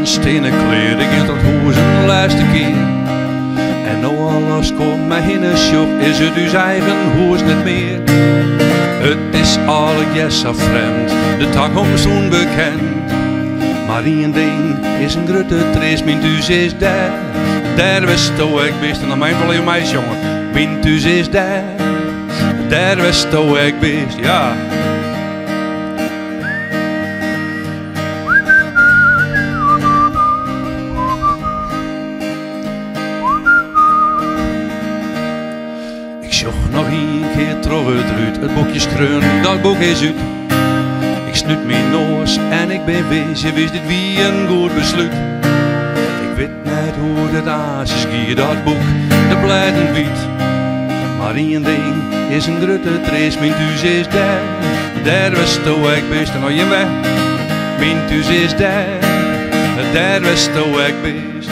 zijn stenen kleer. Ik ging tot huis een laatste keer. En nou alles komt mij in een shock, is het uw eigen huis niet meer. Het is alle jessa vreemd, de toekomst onbekend. Maar één ding is een grote trist, mijn thuis is daar. Daar wist ik best, en dan mijn wel je meisje jongen. Mijn thuis is daar wist ik best, ja. Ik zocht nog een keer terug uit, het boekje skreun, dat boek is uit. Ik snuit mijn noos en ik ben wezen, wist dit wie een goed besluit. Ik weet niet hoe het aasjes giet, dat boek, de blijden wiet. Maar één ding is een grote trees, mijn thuis is daar wist ik best. En nou je weg, mijn thuis is daar wist ik best.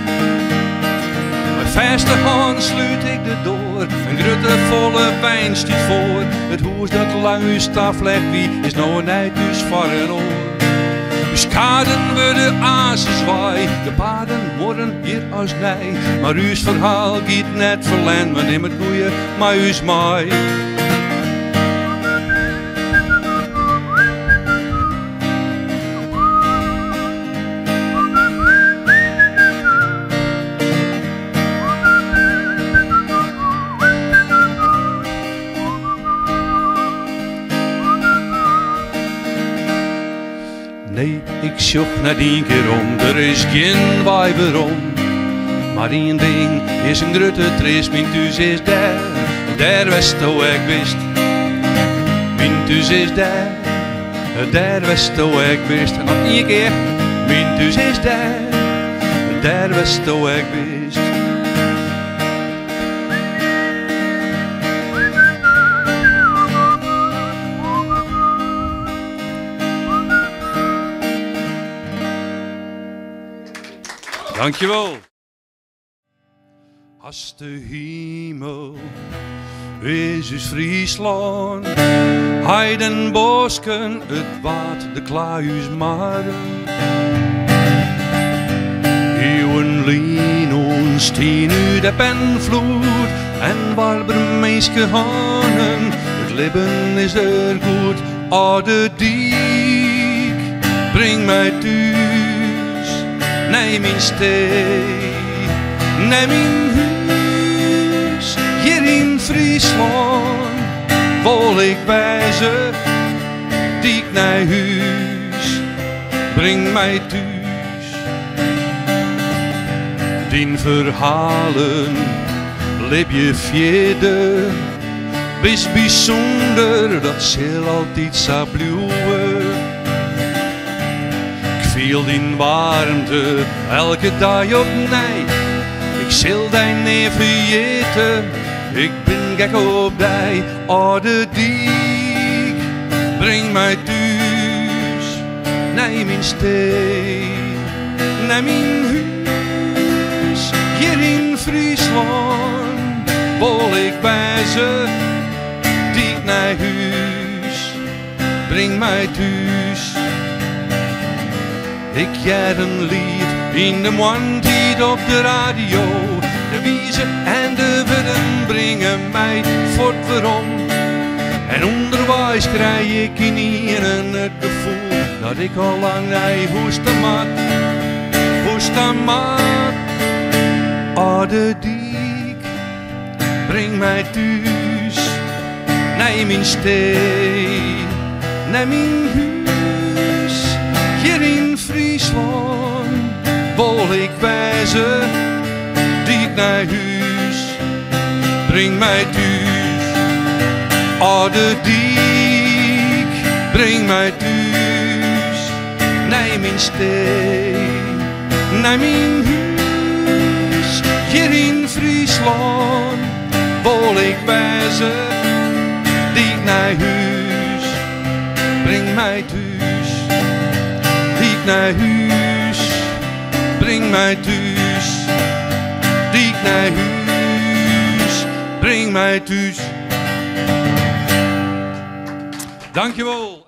Met vaste hand sluit ik de deur, een grote volle wijn stiet voor. Het huis dat lang uw staf legt, wie is nou een eindhuis voor een oor. Uw kaden worden azen zwaai, de paden worden hier als nij. Maar uw verhaal giet net verlend, we nemen het goeie, maar uw maai. Nee, ik zocht net één keer om, er is geen waarom. Maar één ding is een grote trees, mijn thuis is daar wist ik best. Mijn thuis is daar wist ik best. En nog één keer, mijn thuis is daar wist ik best. Dankjewel. Als de hemel is us Friesland, heiden, bosken, het water, de klaarhuis maren. Eeuwen lien ons tien u de penvloed en warber meeske hanen. Het leven is er goed, o de diek, breng mij thuis, neem mijn stee, neem mijn huis, hier in Friesland, wil ik wijzen, diek naar huis, breng mij thuis. Die verhalen, leef je vierde, wees bijzonder, dat zal altijd zo blijven. Ik voel die warmte elke dag opnieuw. Ik zal die niet vergeten, ik ben gek op die. O de diek, breng mij thuis, neem mijn steen, neem mijn huis, hier in Friesland, wil ik wijzen, diek naar huis, breng mij thuis. Ik jij een lied in de mondtijd op de radio. De wiezen en de willen brengen mij voort waarom. En onderwijs krijg ik in ieren het gevoel dat ik al lang naar hoesten maak. O de diek, breng mij thuis, neem mijn steen, neem mijn huis, hier in Friesland, wil ik wijzen, diek naar huis, breng mij thuis. O de diek, breng mij thuis, neem mijn steen, neem mijn huis, hier in Friesland, wil ik wijzen, diek naar huis, breng mij thuis, diek naar huis, breng mij thuis, diek naar huis, breng mij thuis. Dankjewel.